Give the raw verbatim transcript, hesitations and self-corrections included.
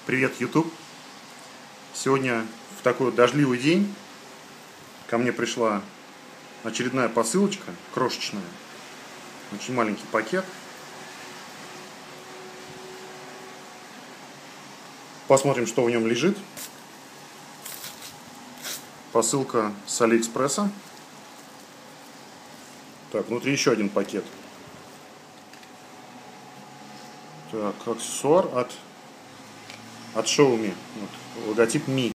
Привет, YouTube! Сегодня в такой дождливый день ко мне пришла очередная посылочка, крошечная, очень маленький пакет. Посмотрим, что в нем лежит. Посылка с Алиэкспресса. Так, внутри еще один пакет. Так, аксессуар от, от Xiaomi. Вот, логотип Ми.